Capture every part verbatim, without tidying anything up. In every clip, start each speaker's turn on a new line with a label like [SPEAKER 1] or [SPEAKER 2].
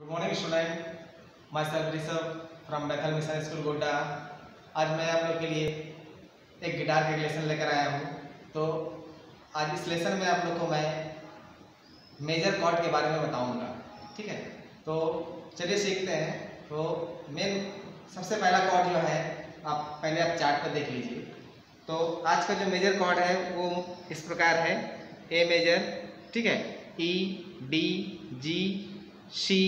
[SPEAKER 1] Good morning student, myself Rishabh from Bethel mission school Godda. आज मैं आप लोग के लिए एक गिटार का लेसन लेकर आया हूँ। तो आज इस लेसन में आप लोग को मैं मेजर कॉर्ड के बारे में बताऊँगा। ठीक है, तो चलिए सीखते हैं। तो मेन सबसे पहला कॉर्ड जो है, आप पहले आप चार्ट पर देख लीजिए। तो आज का जो मेजर कॉर्ड है वो इस प्रकार है, ए मेजर, ठीक है, E, D, G, C,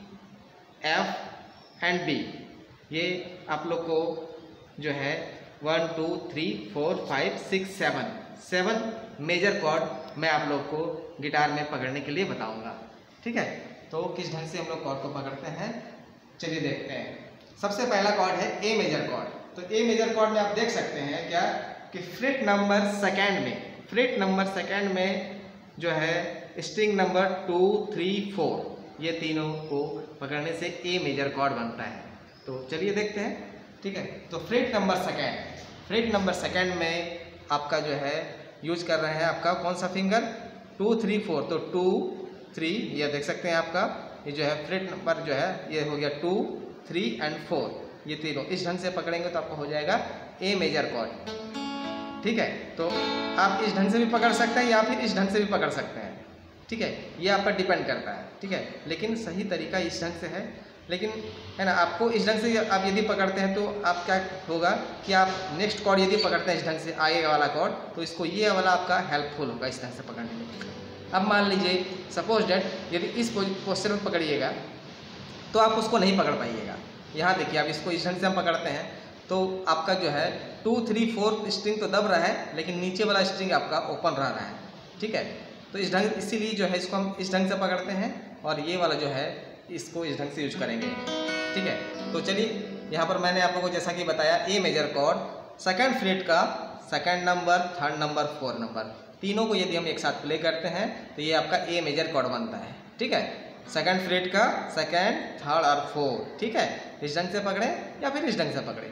[SPEAKER 1] F and B. ये आप लोग को जो है one two three four five six seven seven major chord मैं आप लोग को गिटार में पकड़ने के लिए बताऊंगा। ठीक है, तो किस ढंग से हम लोग कॉर्ड को पकड़ते हैं चलिए देखते हैं। सबसे पहला कॉर्ड है ए मेजर कॉर्ड। तो ए मेजर कॉर्ड में आप देख सकते हैं क्या कि फ्रेट नंबर सेकेंड में फ्रेट नंबर सेकेंड में जो है string number two three four, ये तीनों को पकड़ने से ए मेजर कॉर्ड बनता है। तो चलिए देखते हैं। ठीक है, तो fret number second fret number second में आपका जो है यूज कर रहे हैं आपका कौन सा फिंगर, टू थ्री फोर। तो टू थ्री, ये देख सकते हैं आपका ये जो है फ्रेट नंबर जो है ये हो गया टू थ्री एंड फोर, ये तीनों इस ढंग से पकड़ेंगे तो आपको हो जाएगा ए मेजर कॉर्ड। ठीक है, तो आप इस ढंग से भी पकड़ सकते हैं या फिर इस ढंग से भी पकड़ सकते हैं। ठीक है, ये आप पर डिपेंड करता है। ठीक है, लेकिन सही तरीका इस ढंग से है, लेकिन है ना, आपको इस ढंग से आप यदि पकड़ते हैं तो आप क्या होगा कि आप नेक्स्ट कॉर्ड यदि पकड़ते हैं इस ढंग से आगे वाला कॉर्ड, तो इसको ये वाला आपका हेल्पफुल होगा इस ढंग से पकड़ने में। अब मान लीजिए सपोज डेट यदि इस पोस्चर में पकड़िएगा तो आप उसको नहीं पकड़ पाइएगा। यहाँ देखिए, आप इसको इस ढंग से हम पकड़ते हैं तो आपका जो है टू थ्री फोर स्ट्रिंग तो दब रहा है, लेकिन नीचे वाला स्ट्रिंग आपका ओपन रह रहा है। ठीक है, तो इस ढंग इसीलिए जो है इसको हम इस ढंग से पकड़ते हैं और ये वाला जो है इसको इस ढंग से यूज करेंगे। ठीक है, तो चलिए यहाँ पर मैंने आप लोगों को जैसा कि बताया A major chord second fret का second number, third number, four number, तीनों को यदि हम एक साथ प्ले करते हैं तो ये आपका ए मेजर कॉर्ड बनता है। ठीक है, सेकंड फ्रेट का सेकंड, थर्ड और फोर। ठीक है, इस ढंग से पकड़े या फिर इस ढंग से पकड़े।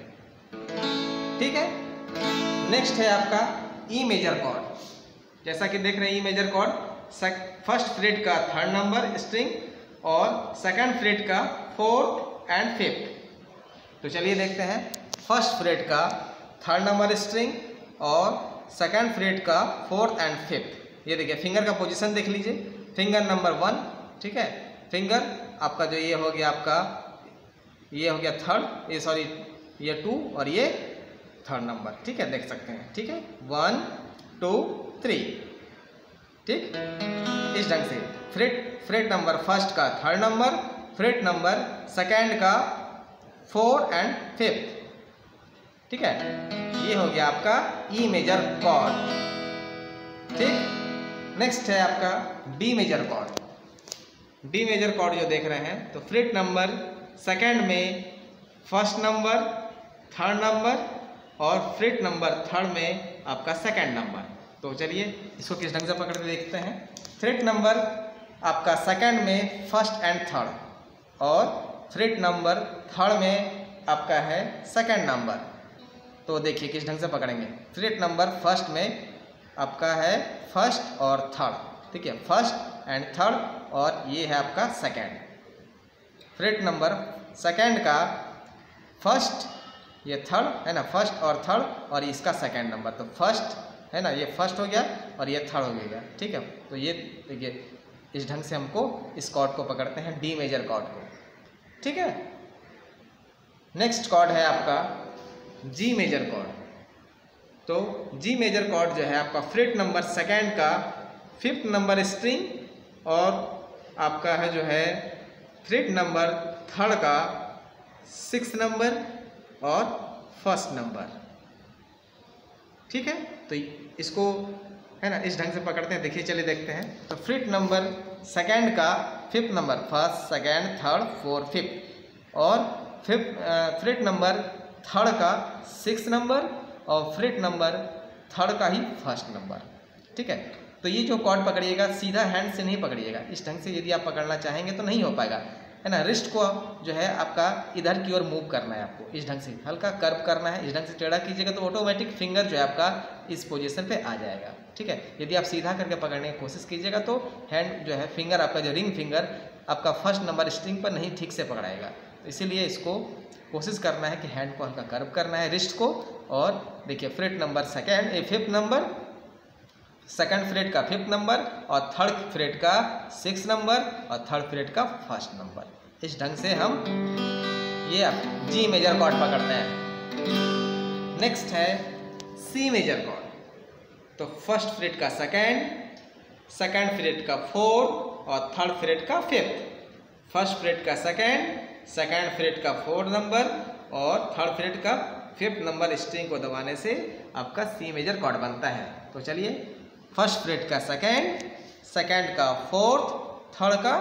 [SPEAKER 1] ठीक है, नेक्स्ट है आपका ई मेजर कॉर्ड। जैसा कि देख रहे हैं E major chord, first fret का थर्ड नंबर स्ट्रिंग और सेकंड फ्रेट का फोर्थ एंड फिफ्थ। तो चलिए देखते हैं। फर्स्ट फ्रेट का थर्ड नंबर स्ट्रिंग और सेकंड फ्रेट का फोर्थ एंड फिफ्थ। ये देखिए फिंगर का पोजीशन देख लीजिए, फिंगर नंबर वन, ठीक है, फिंगर आपका जो ये हो गया आपका ये हो गया थर्ड, ये सॉरी ये टू और ये थर्ड नंबर। ठीक है, देख सकते हैं। ठीक है, वन टू थ्री। ठीक, इस ढंग से फ्रेट फ्रेट नंबर फर्स्ट का third number, fret number second का फोर एंड फिफ्थ। ठीक है, ये हो गया आपका ई मेजर कॉर्ड। ठीक, नेक्स्ट है आपका D major chord. D major chord जो देख रहे हैं, तो फ्रेट नंबर सेकंड में फर्स्ट नंबर, थर्ड नंबर और फ्रेट नंबर थर्ड में आपका सेकंड नंबर। तो चलिए इसको किस ढंग से पकड़ते देखते हैं। फ्रेट नंबर आपका सेकंड में फर्स्ट एंड थर्ड और फ्रेट नंबर थर्ड में आपका है सेकंड नंबर। तो देखिए किस ढंग से पकड़ेंगे। फ्रेट नंबर फर्स्ट में आपका है फर्स्ट और थर्ड। ठीक है, फर्स्ट एंड थर्ड और ये है आपका सेकंड। फ्रेट नंबर सेकंड का फर्स्ट, ये थर्ड है ना, फर्स्ट और थर्ड और इसका सेकंड नंबर। तो फर्स्ट है ना, ये फर्स्ट हो गया और ये थर्ड हो गया। ठीक है, तो ये देखिए इस ढंग से हमको इस कॉर्ड को पकड़ते हैं, डी मेजर कॉर्ड को। ठीक है, नेक्स्ट कॉर्ड है आपका जी मेजर कॉर्ड। तो जी मेजर कॉर्ड जो है आपका फ्रेट नंबर सेकंड का फिफ्थ नंबर स्ट्रिंग और आपका है जो है फ्रेट नंबर थर्ड का सिक्स नंबर और फर्स्ट नंबर। ठीक है, तो इसको है ना इस ढंग से पकड़ते हैं। देखिए चलिए देखते हैं। तो फ्रेट नंबर सेकंड का fifth number, first second third four fifth और फिफ्थ फ्रेट नंबर थर्ड का सिक्स नंबर और फ्रेट नंबर थर्ड का ही फर्स्ट नंबर। ठीक है, तो ये जो कॉर्ड पकड़िएगा सीधा हैंड से नहीं पकड़िएगा, इस ढंग से यदि आप पकड़ना चाहेंगे तो नहीं हो पाएगा। है ना, रिस्ट को जो है आपका इधर की ओर मूव करना है, आपको इस ढंग से हल्का कर्व करना है। इस ढंग से टेढ़ा कीजिएगा तो ऑटोमेटिक फिंगर जो है आपका इस पोजीशन पे आ जाएगा। ठीक है, यदि आप सीधा करके पकड़ने की कोशिश कीजिएगा तो हैंड जो है फिंगर आपका जो रिंग फिंगर आपका फर्स्ट नंबर स्ट्रिंग पर नहीं ठीक से पकड़ाएगा। तो इसीलिए इसको कोशिश करना है कि हैंड को हल्का कर्व करना है, रिस्ट को। और देखिए फ्रेट नंबर सेकेंड ए फिफ्थ नंबर, सेकंड फ्रेट का फिफ्थ नंबर, और थर्ड फ्रेट का सिक्स नंबर, और थर्ड फ्रेट का फर्स्ट नंबर। इस ढंग से हम ये जी मेजर कॉर्ड पकड़ते हैं। नेक्स्ट है सी मेजर कॉर्ड। तो फर्स्ट फ्रेट का सेकंड, सेकंड फ्रेट का फोर्थ, और थर्ड फ्रेट का फिफ्थ। फर्स्ट फ्रेट का सेकंड, सेकंड फ्रेट का फोर्थ नंबर, और थर्ड फ्रेट का फिफ्थ नंबर स्ट्रिंग को दबाने से आपका सी मेजर कॉर्ड बनता है। तो चलिए, फर्स्ट फ्रेट का सेकंड, सेकंड का फोर्थ, थर्ड का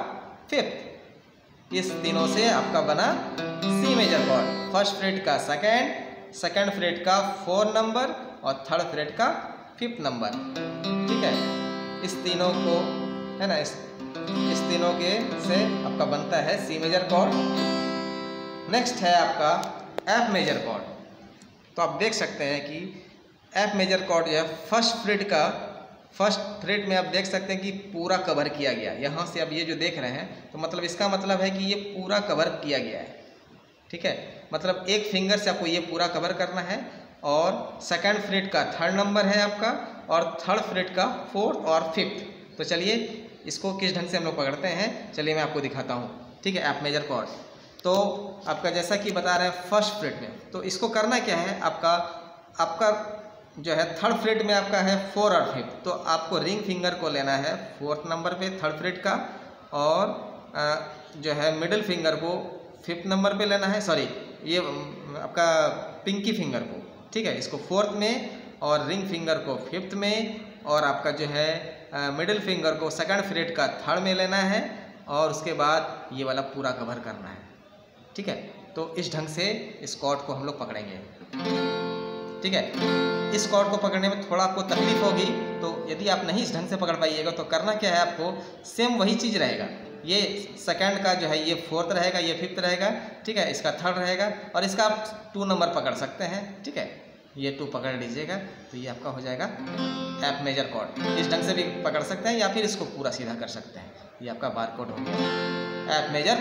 [SPEAKER 1] फिफ्थ, इस तीनों से आपका बना C major chord. First fret का सेकंड, सेकंड फ्रेट का फोर्थ नंबर, और थर्ड फ्रेट का फिफ्थ नंबर। ठीक है, इस तीनों को है ना, इस इस तीनों के से आपका बनता है सी मेजर कॉर्ड। नेक्स्ट है आपका एफ मेजर कॉर्ड। तो आप देख सकते हैं कि एफ मेजर कॉर्ड जो है फर्स्ट फ्रेट का, फर्स्ट फ्रेट में आप देख सकते हैं कि पूरा कवर किया गया। यहाँ से अब ये जो देख रहे हैं, तो मतलब इसका मतलब है कि ये पूरा कवर किया गया है। ठीक है, मतलब एक फिंगर से आपको ये पूरा कवर करना है। और सेकंड फ्रेट का थर्ड नंबर है आपका, और थर्ड फ्रेट का फोर्थ और फिफ्थ। तो चलिए इसको किस ढंग से हम लोग पकड़ते हैं, चलिए मैं आपको दिखाता हूँ। ठीक है, एफ मेजर कॉर्ड। तो आपका जैसा कि बता रहे हैं फर्स्ट फ्रेट में, तो इसको करना क्या है, आपका आपका जो है थर्ड फ्रेट में आपका है फोर और फिफ्थ। तो आपको रिंग फिंगर को लेना है फोर्थ नंबर पे थर्ड फ्रेट का, और जो है मिडिल फिंगर को फिफ्थ नंबर पे लेना है, सॉरी ये आपका पिंकी फिंगर को, ठीक है, इसको फोर्थ में, और रिंग फिंगर को फिफ्थ में, और आपका जो है मिडिल फिंगर को सेकंड फ्रेट का थर्ड में लेना है, और उसके बाद ये वाला पूरा कवर करना है। ठीक है, तो इस ढंग से इस कॉर्ड को हम लोग पकड़ेंगे। ठीक है, इस कॉर्ड को पकड़ने में थोड़ा आपको तकलीफ होगी, तो यदि आप नहीं इस ढंग से पकड़ पाइएगा तो करना क्या है, आपको सेम वही चीज़ रहेगा। ये सेकंड का जो है ये फोर्थ रहेगा, ये फिफ्थ रहेगा, ठीक है, इसका थर्ड रहेगा, और इसका आप टू नंबर पकड़ सकते हैं। ठीक है, ये टू पकड़ लीजिएगा, तो ये आपका हो जाएगा एफ मेजर कॉर्ड। इस ढंग से भी पकड़ सकते हैं, या फिर इसको पूरा सीधा कर सकते हैं। ये आपका बार कोड हो गया, एफ मेजर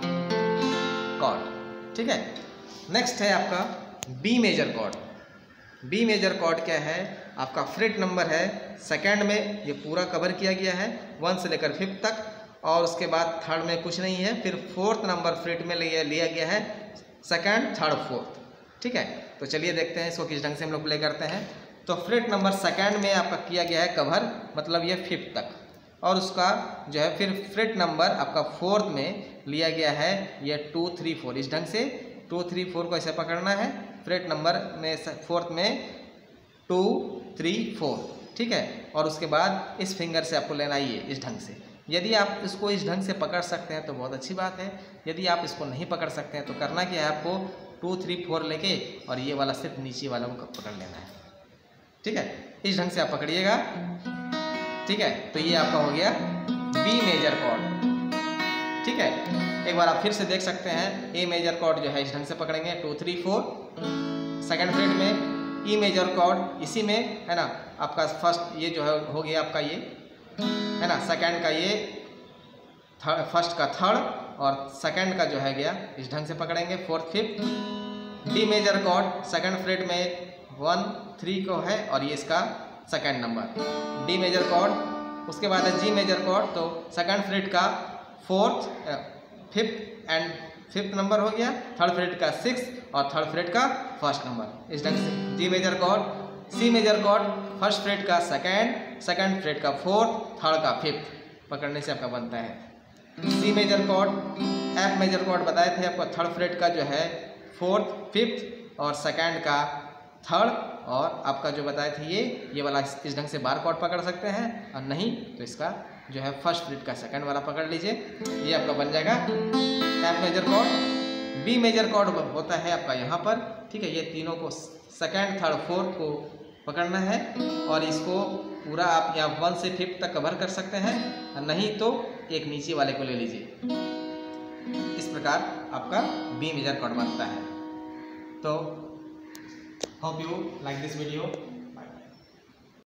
[SPEAKER 1] कॉर्ड। ठीक है, नेक्स्ट है आपका B major chord. B major chord क्या है, आपका फ्रेट नंबर है सेकंड में, ये पूरा कवर किया गया है वन से लेकर फिफ्थ तक, और उसके बाद थर्ड में कुछ नहीं है। फिर फोर्थ नंबर फ्रेट में लिया लिया गया है सेकंड, थर्ड, फोर्थ। ठीक है, तो चलिए देखते हैं इसको किस ढंग से हम लोग प्ले करते हैं। तो फ्रेट नंबर सेकंड में आपका किया गया है कवर, मतलब ये फिफ्थ तक, और उसका जो है फिर फ्रेट नंबर आपका फोर्थ में लिया गया है ये टू थ्री फोर। इस ढंग से टू थ्री फोर को ऐसे पकड़ना है, फ्रेट नंबर में फोर्थ में टू थ्री फोर। ठीक है, और उसके बाद इस फिंगर से आपको लेना ही है इस ढंग से। यदि आप इसको इस ढंग से पकड़ सकते हैं तो बहुत अच्छी बात है। यदि आप इसको नहीं पकड़ सकते हैं तो करना क्या है, आपको टू थ्री फोर लेके और ये वाला सिर्फ नीचे वाला को पकड़ लेना है। ठीक है, इस ढंग से आप पकड़िएगा। ठीक है, तो ये आपका हो गया बी मेजर कॉर्ड। ठीक है, एक बार आप फिर से देख सकते हैं, ए मेजर कॉर्ड जो है इस ढंग से पकड़ेंगे two three four second fret में, ई मेजर कॉर्ड इसी में है ना, आपका फर्स्ट ये जो है हो गया आपका ये है ना, सेकंड का ये थर्ड, फर्स्ट का थर्ड, और सेकंड का जो है गया इस ढंग से पकड़ेंगे fourth fifth. D major chord second fret में वन थ्री को है, और ये इसका second number D major chord. उसके बाद है जी मेजर कॉर्ड, तो सेकंड फ्रेट का fourth, fifth and fifth number हो गया, थर्ड फ्रेट का सिक्स, और थर्ड फ्रेट का फर्स्ट नंबर। इस ढंग से G major cord. C major chord first fret का सेकंड, सेकंड फ्रेट का फोर्थ, थर्ड का फिफ्थ पकड़ने से आपका बनता है C major chord. F major chord बताए थे आपको, थर्ड फ्रेट का जो है फोर्थ, फिफ्थ, और सेकंड का थर्ड, और आपका जो बताए थे ये ये वाला इस ढंग से बार कॉर्ड पकड़ सकते हैं, और नहीं तो इसका जो है फर्स्ट फ्रेट का सेकंड वाला पकड़ लीजिए, ये आपका बन जाएगा F major chord. B major chord होता है आपका यहाँ पर। ठीक है, ये तीनों को सेकंड, थर्ड, फोर्थ को पकड़ना है, और इसको पूरा आप या वन से फिफ्थ तक कवर कर सकते हैं, नहीं तो एक नीचे वाले को ले लीजिए। इस प्रकार आपका बी मेजर कॉर्ड बनता है। तो hope you like this video.